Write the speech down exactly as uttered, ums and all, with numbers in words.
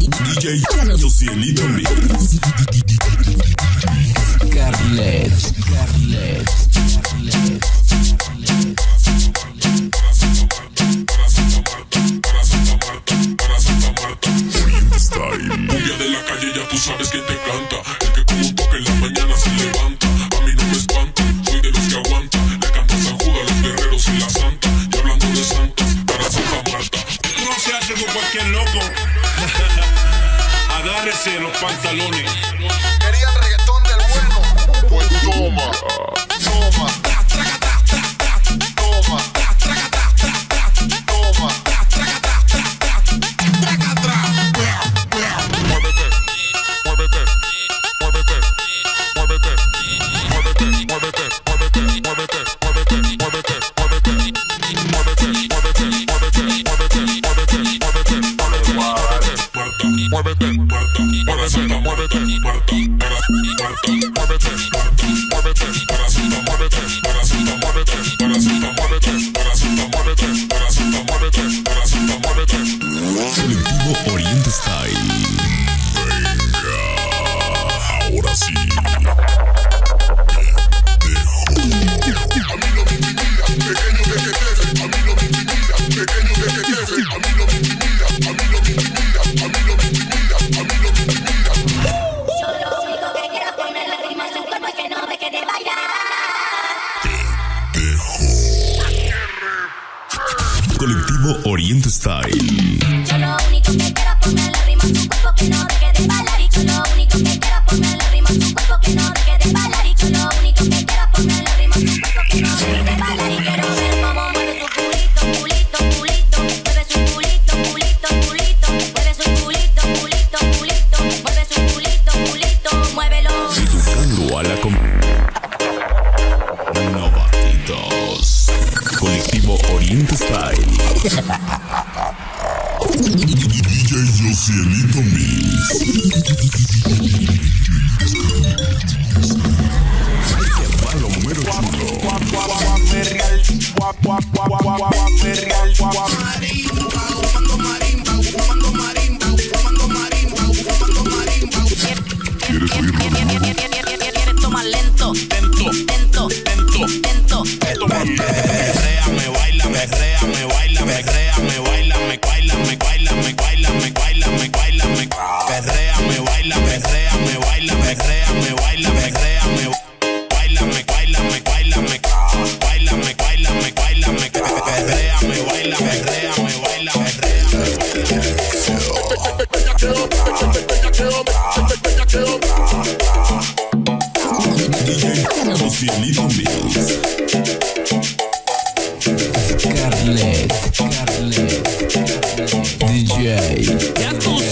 D J Josielito Mix. Scarlett, Scarlett, Scarlett. Cumbia de la calle, ya tú sabes que te canta. El que como un toque en la mañana se levanta. A mí no me espanta, soy de los que aguanta. Le canta San Judas a los guerreros y la santa. Y hablando de santas, para Santa Marta. No se hace con cualquier loco. Agárrese los pantalones. ¿Querían reggaetón del bueno? Pues toma, toma, toma, Muévete, Marta, para Santa, muévete, Marta, para Marta, muévete, Marta, muévete, para Santa, muévete, para Santa, muévete, para Santa, muévete, para Santa, muévete, para Santa, muévete, para Santa, muévete. Colectivo Oriente Style. Venga, ahora sí. a mí no me intimida, pequeño de que te a mí no me intimida, pequeño de que te a mí no me intimida, a mí no me intimida, a mí no me intimida, a mí no me intimida. Yo lo único que quiero es poner la rima en su cuerpo y que no deje de bailar. Colectivo Oriente Style. Yo lo único que quiero es poner la rima en su cuerpo que no deje de bailar. Y yo lo único que quiero es poner la rima en su cuerpo que no deje de bailar. Y yo lo único que quiero es poner la rima en su cuerpo que no deje de bailar. Y quiero ver cómo mueve su culito, culito, culito. Mueve su culito, culito, culito. Mueve su culito, culito, culito. Mueve su culito, culito. Muévelo. Educando a la com... Novatitos. Colectivo Oriente Style. D J Josielito Mix. Palo número chulo. ¿Quieres tomar lento? Lento, lento, lento, lento. Perrea, me baila, me rea, me baila, me rea, me baila, me baila, me baila, me baila, me baila, me baila, me perrea, me baila, me rea, me baila, me rea, me baila, me rea, me baila, me baila, me baila, me baila, me baila, me baila, me perrea, me baila, me rea, me baila, me rea, D J Josielito Mix. Scarlett, Scarlett, D J. ya tú